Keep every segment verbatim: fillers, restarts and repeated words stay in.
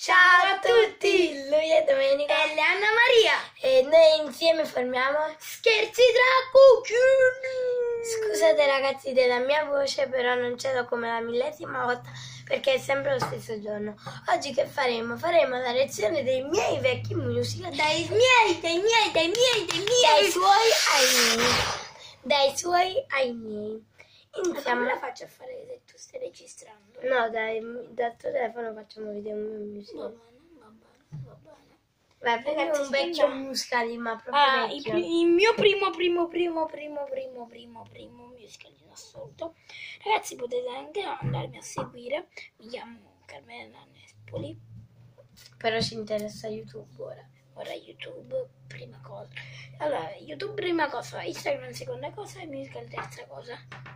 Ciao a tutti, lui è Domenica e Anna Maria e noi insieme formiamo Scherzi tra cucchioni. Scusate ragazzi della mia voce, però non ce l'ho come la millesima volta perché è sempre lo stesso giorno. Oggi che faremo? Faremo la lezione dei miei vecchi musical, Dai miei, dai miei, dai miei, dai miei. dai suoi ai miei, dai suoi ai miei. Iniziamo. Iniziamo. La faccio a fare se tu stai registrando. No, dai, dal tuo telefono facciamo vedere un musical. No, no, va bene, va bene. Vai, prendi Ragazzi, un vecchio scusa. musical, ma proprio Ah, il, vecchio. pri- il mio primo, primo, primo, primo, primo, primo, primo musical in assoluto. Ragazzi, potete anche andarmi a seguire. Mi chiamo Carmela Nespoli. Però ci interessa YouTube ora. Ora YouTube, prima cosa. Allora, YouTube prima cosa, Instagram seconda cosa e musical terza cosa.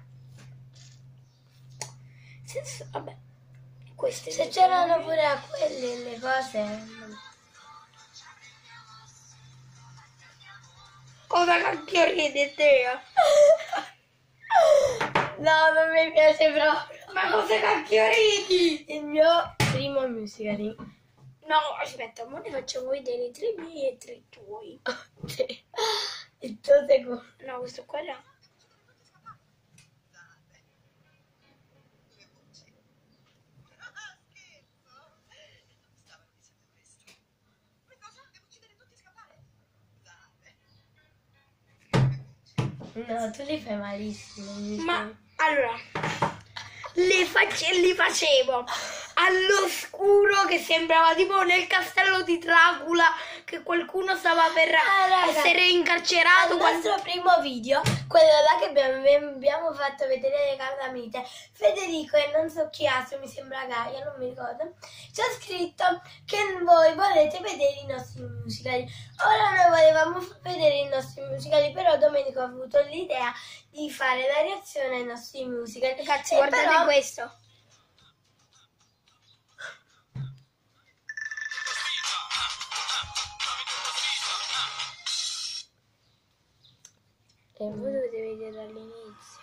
Senso, vabbè, queste Se le c'erano prime. pure a quelle le cose. Cosa cacchio ridi te? No, non mi piace proprio. Ma cosa cacchio ridi? Il mio primo musical. No, aspetta, ora ne facciamo vedere tre miei e tre tuoi. Il tuo secondo. No, questo qua era. No, tu li fai malissimo. mi Ma sembra. allora, le face- li facevo all'oscuro che sembrava tipo nel castello di Dracula che qualcuno stava per Ah, raga, essere incarcerato. Il quando- nostro primo video, quello là che abbiamo, abbiamo fatto vedere le calamite, Federico e non so chi altro, mi sembra Gaia, non mi ricordo, ci ha scritto che voi volete vedere i nostri musicali. Ora noi volevamo f- vedere i nostri musicali, però Domenico ha avuto l'idea di fare la reazione ai nostri musical. Ragazzi, E guardate però- questo. E voi dovete vedere dall'inizio.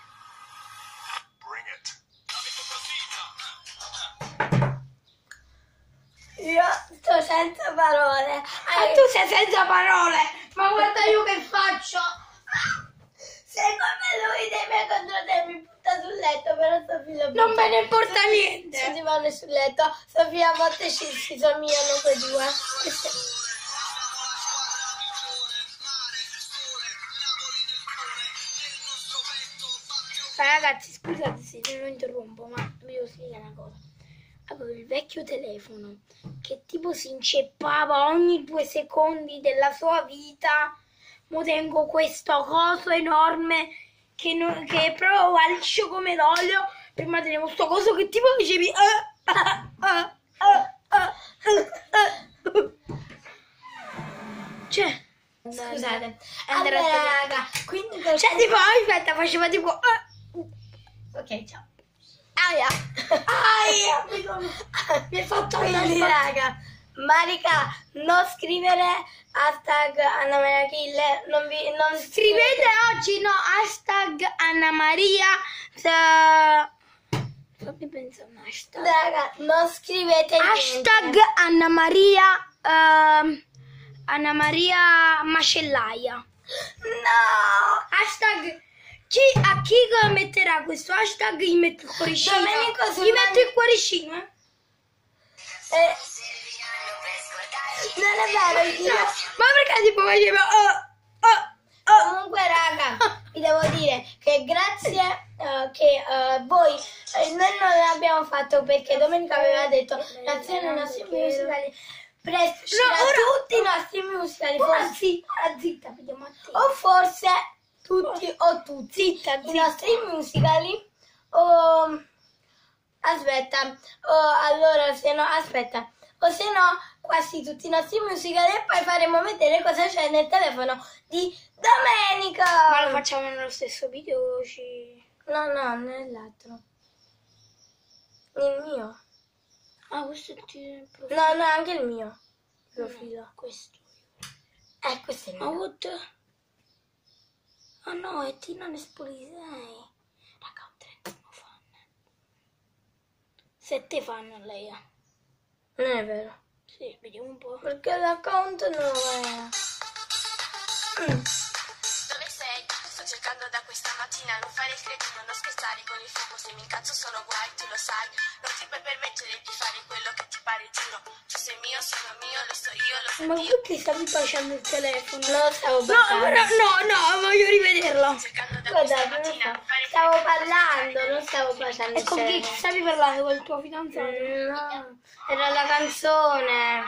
Io sto senza parole. Ah, tu sei senza parole! Ma guarda io che faccio! Sei come lui dei miei contro te, mi butta sul letto, però Sofia lo Non butta. me ne importa Tutti- niente! tutti vanno sul letto, Sofia a volte ci si somigliano quei due. Queste- Ragazzi, scusate se non interrompo, ma vi devo spiegare una cosa. Avevo il vecchio telefono che tipo si inceppava ogni due secondi della sua vita. Mo tengo questo coso enorme che, non- che è proprio liscio come l'olio. Prima tenevo sto coso che tipo dicevi... "Ah, ah, ah, ah, ah, ah, ah". Cioè... Scusate. Andare a Allora, vedere. raga, quindi per... Cioè tipo, aspetta, faceva tipo... "Ah". Ok, ciao. Aia! Aia! Mi, sono... mi è fatto Quindi, una... raga, Marica, non scrivere hashtag Anna Maria Killer, non vi... Non Scrivete oggi, no, hashtag Anna Maria. eh, Fammi pensare un hashtag. Raga, non scrivete Hashtag niente. Anna Maria. ehm, Anna Maria Macellaia. No! Hashtag. Chi, a chi metterà questo hashtag gli metto il cuoricino. Domenico sul Gli man- metto il cuoricino, eh? Eh, non è vero, io... Ma perché tipo faceva... Oh, oh, oh. Comunque, raga, vi devo dire che grazie eh, che eh, voi, eh, noi non l'abbiamo fatto perché Domenica aveva detto grazie ai nostri musicali, presto uscirà No, ora- tutti i nostri musicali, Ora forse, sì, ora zitta, vediamo a te. o forse tutti o tutti Zitta, i zitta. nostri musicali, o aspetta, o allora se no, aspetta, o se no quasi tutti i nostri musicali e poi faremo vedere cosa c'è nel telefono di Domenica. Ma lo facciamo nello stesso video o ci... No, no, nell'altro. Il mio. Ah, questo è il tuo No, no, anche il mio profilo. questo. Eh, questo è il Ma mio. what? Ah no, è Tina Nespoli sei. Raga, ho trentuno fan. Sette fan lei ha. Non è vero. Sì, vediamo un po'. Perché l'account non è. Dove sei? Sto cercando da questa mattina, non fare il cretino, non scherzare con il fuoco, se mi incazzo sono guai, tu lo sai. Non ti puoi permettere di fare quello che ti pare, giuro. Tu sei mio, sono mio, lo so io, lo so Ma io. perché stavi baciando il telefono? Non lo stavo No, baciando. però no, no, voglio rivederlo. Cercando da Guarda, questa non lo mattina, so. non fare il Stavo cretino, parlando, non stavo baciando E il con chi telefono. stavi parlando? Con il tuo fidanzato? Mm, No, era la canzone.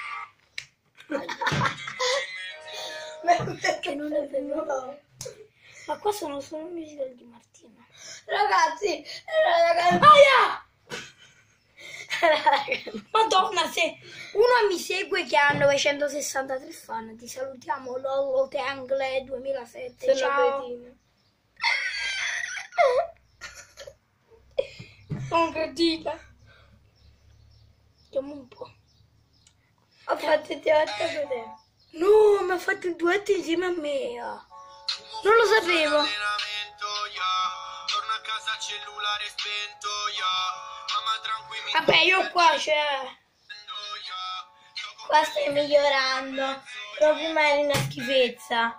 Che non è vero. Ma qua sono solo musical di Martina. Ragazzi, era la canzone. Aia! Era la canzone. Madonna, se uno mi segue che ha novecentosessantatré fan, ti salutiamo Lollo Tangle duemilasette. Sono Ciao. cretino. Sono cretina. Vediamo un po'. Ho fatto il duetto con te. No, mi ha fatto il duetto insieme a me. Non lo sapevo. Torno a casa, cellulare spento, yeah. Mamma tranquilli. Vabbè, io qua c'è. Qua stai migliorando. Però prima eri una schifezza.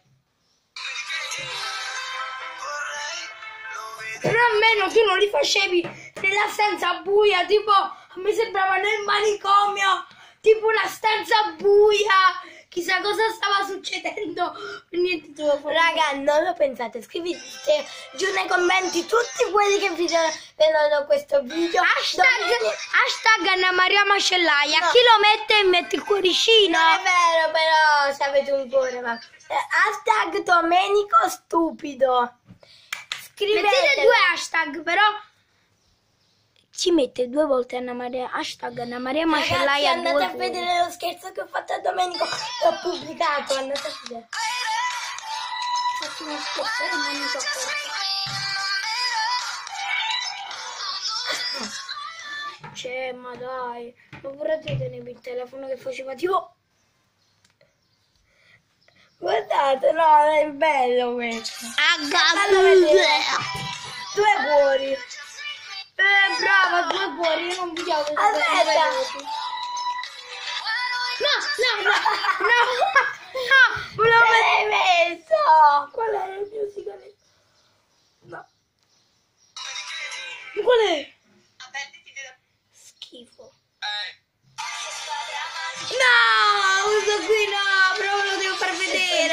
Però almeno tu non li facevi nella stanza buia, tipo, a me sembrava nel manicomio, tipo una stanza buia. Chissà cosa stava succedendo. Niente, tu Raga, non lo pensate, scrivete giù nei commenti tutti quelli che vedono questo video. Hashtag, Dove- hashtag Anna Maria Macellaia. No. Chi lo mette mette il cuoricino. Non è vero, però se avete un cuore, ma eh, hashtag Domenico stupido. Mettete Scrivete due hashtag, però ci mette due volte Anna Maria, hashtag Anna Maria Ragazzi, Macellaia. andate due a vedere lo scherzo che ho fatto a Domenico, l'ho pubblicato, andate a vedere. Faccio uno scherzo e non mi sopporto. Cioè, ma dai, non vorrete tenermi il telefono che faceva tipo. Guardate, no, è bello questo. Fallo vedere. Due cuori. Eh, brava, due cuori, io non voglio vedere. Aspetta. No, no, no, no, no, volevo Dove vedere. l'hai messo? Qual era il musical? No. Qual è? Schifo. No, questo qui no, però ve lo devo far vedere.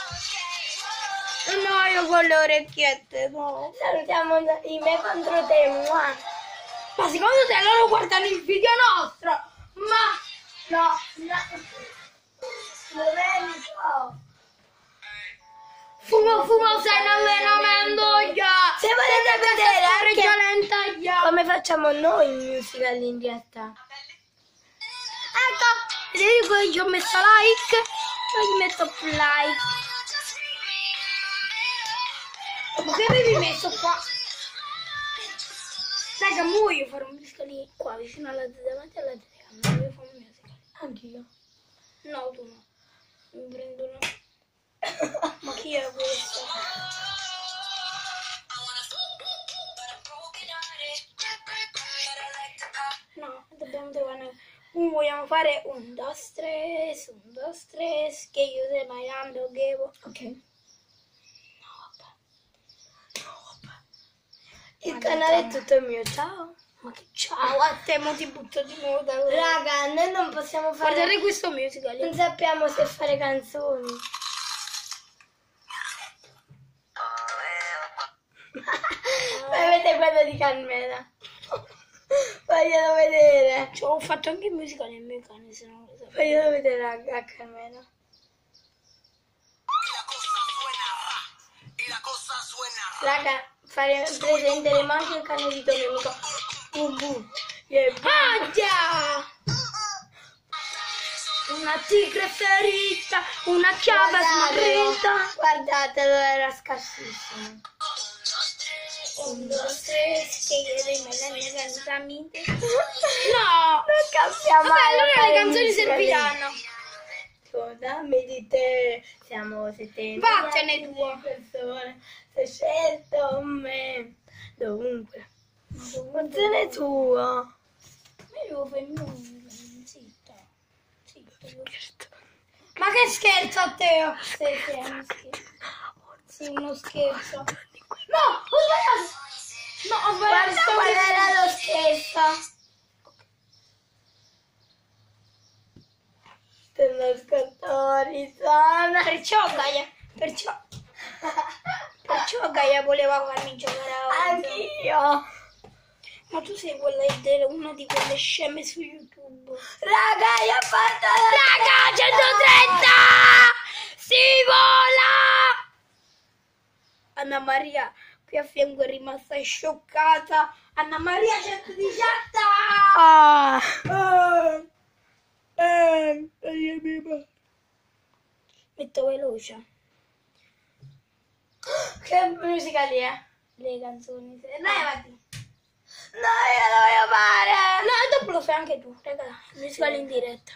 No, io con le orecchiette, no. Salutiamo i me contro te, mua. Ma secondo te loro guardano il video nostro? Ma No, no. Domenico. fumo, fumo, sei in allenamento, yeah. Se volete vedere anche Regia lenta, yeah. come facciamo noi il musical in diretta. Ecco, vedete poi ci ho messo like, poi gli metto più like. Ma che avevi messo qua? Raga, mo voglio fare un musicale qua vicino alla davanti alla telecamera, voglio fare un musical. Anch'io. No, tu no. Mi prendo una. Ma chi è questo? No, dobbiamo trovare. Un vogliamo fare un, dos, tres, un, dos, tres, che io se mai ando, ghevo. Ok. No, vabbè. Il Ma canale dai, è tutto mio, ciao. Ma che ciao, a te mo ti butto di nuovo da là. Raga, noi non possiamo fare. Guardate questo musical. Non sappiamo se fare canzoni. Avete quello di Carmela. Voglio vedere. Cioè, ho fatto anche il musical nel mio cane, se non lo sapevo. Voglio vedere a, a Carmela. Raga, fare presente le mani al cane di Domenico. Bu bu. Yeah, bu. Ah già! Una tigre ferita, una chiave Guardatelo, smarrita. guardatelo, era scarsissimo. Un, dos, tres, che io dei me ne cantamente. No! Non capiamo. Vabbè, allora le canzoni serviranno. Dammi di te, siamo sette Vattene miliardi tu. di persone, sei scelto me, dovunque. Canzone tua. Ma io devo fare il mio, zitta. zitto. Ma che scherzo a te? Sì, sì, è uno scherzo. Sì, uno scherzo. No, ho sbagliato. No, ho sbagliato. Guarda qual era lo scherzo. Te lo ascoltatori sono. Perciò Gaia, perciò, perciò Gaia voleva farmi giocare a Warzone. Anch'io. Ma tu sei quella di una di quelle sceme su YouTube. Raga, io ho fatto la... Raga, centotrenta! Si vola! Anna Maria qui a fianco è rimasta scioccata. Anna Maria centodiciotto! Ah. Eh, eh, metto veloce. Che musica lì è? Le canzoni. Dai, Dai, avanti. No, io lo voglio fare. no, dopo lo fai anche tu, raga. Musical in diretta.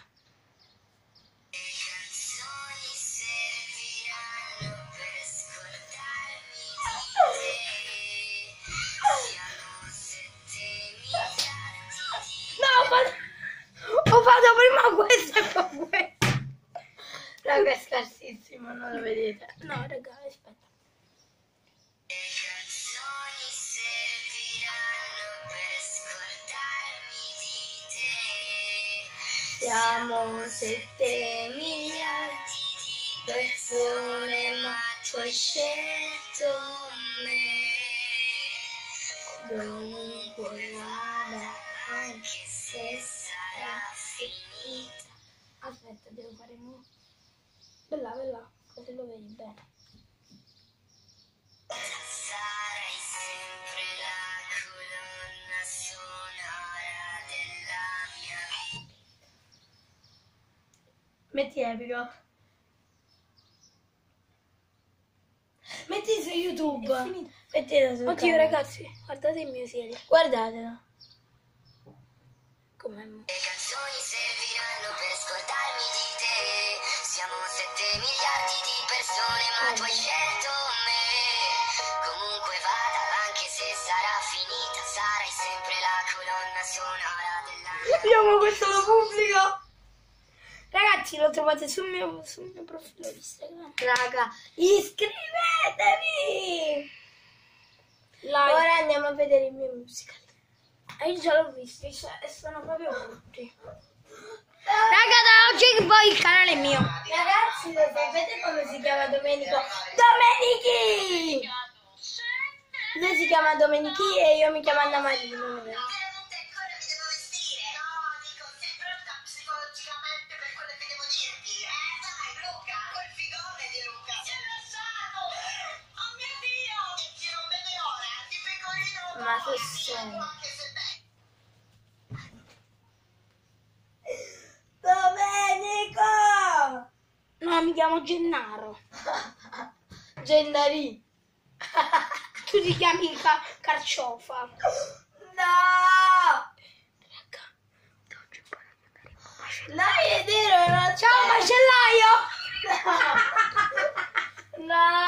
No, ho fatto, ho fatto prima questo e poi questo. Raga, è scarsissimo, non lo vedete. No, raga, aspetta. Siamo sette miliardi di persone, ma tu hai scelto me. Dovunque vada, anche se sarà finita. Aspetta, devo fare un... Bella, bella, così lo vedi bene. Sarai sempre la colonna sonora della mia vita. Metti epico. Metti su YouTube. È finito. Mettilo su Oddio, canale. ragazzi, guardate il mio serie. Guardatelo. Com'è? Le canzoni serviranno per scordarmi di te. Siamo sette miliardi di persone, ma tu hai scelto me. Comunque vada, anche se sarà finita, sarai sempre la colonna sonora della mia vita. Abbiamo questo lo pubblico. Ragazzi, lo trovate sul mio, sul mio profilo Instagram. Raga, iscrivetevi. Like. Ora andiamo a vedere i miei musical. E io già l'ho visto e sono proprio brutti. Raga, da oggi in poi il canale è mio. Ragazzi, lo sapete come si chiama Domenico? Domenichi! Lui si chiama Domenichi e io mi chiamo Anna Maria. Non è vero. Ma che sei? Domenico! No, mi chiamo Gennaro. Gennari. Tu ti chiami ca- Carciofa. No! Raga, da oggi in poi non Dai, è vero, non ciao macellaio! No!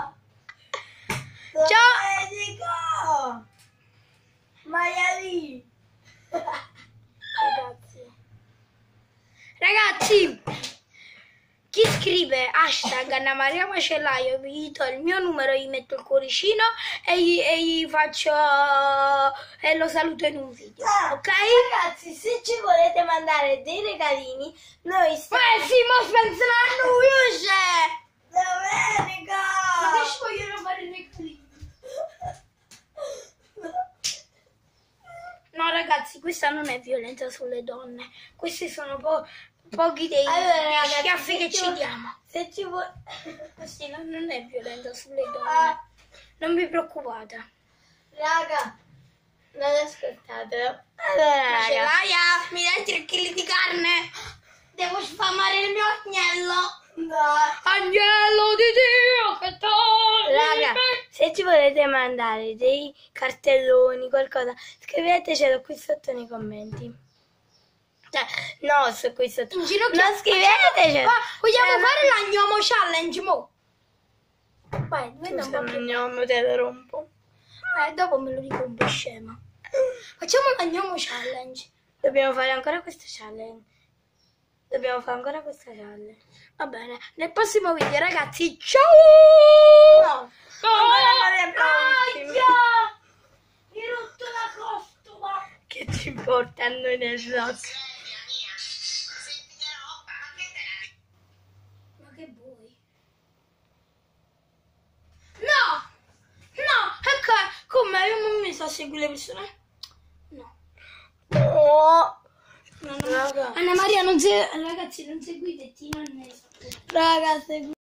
Ciao! Domenico! Maiali! Ragazzi. Ragazzi, chi scrive hashtag Anna Maria Macellaio, vi do il mio numero, gli metto il cuoricino e gli, e gli faccio e lo saluto in un video, Ah, ok? Ragazzi, se ci volete mandare dei regalini, noi stiamo... Massimo Spencer Annuice! Domenico! Ma che ci vogliono fare i regalini? No ragazzi, questa non è violenza sulle donne, questi sono po- pochi dei Allora, dei ragazzi, schiaffi se che ci ci vo- diamo. Se ci vuole... Sì, no, non è violenza sulle donne, Ah, non vi preoccupate. raga, non ascoltatelo. Allora, raga, Macellaia, mi dai tre chili di carne? Devo sfamare il mio agnello. no. Agnello di Dio che togli Raga, me. se ci volete mandare dei cartelloni, qualcosa, scrivetecelo qui sotto nei commenti. Cioè, no, su qui sotto. In ginocchio. Non scrivetecelo. Ma vogliamo Cioè, fare la gnomo challenge, mo? Vai, no, vedi un scusa, po' più. non te lo rompo. Eh, dopo me lo ricompi scema. Facciamo la gnomo challenge. Dobbiamo fare ancora questo challenge. Dobbiamo fare ancora questa challenge. Va bene, nel prossimo video ragazzi, ciao! No! Aia! Mi hai rotto la costola! Che ti importa a noi nel vlog? Ma che vuoi? No! No! Ecco, come abbiamo messo a seguire le persone? No. Oh! No, no. Anna Maria, non se... ragazzi, non seguite Tino e Nesa. Raga, segui.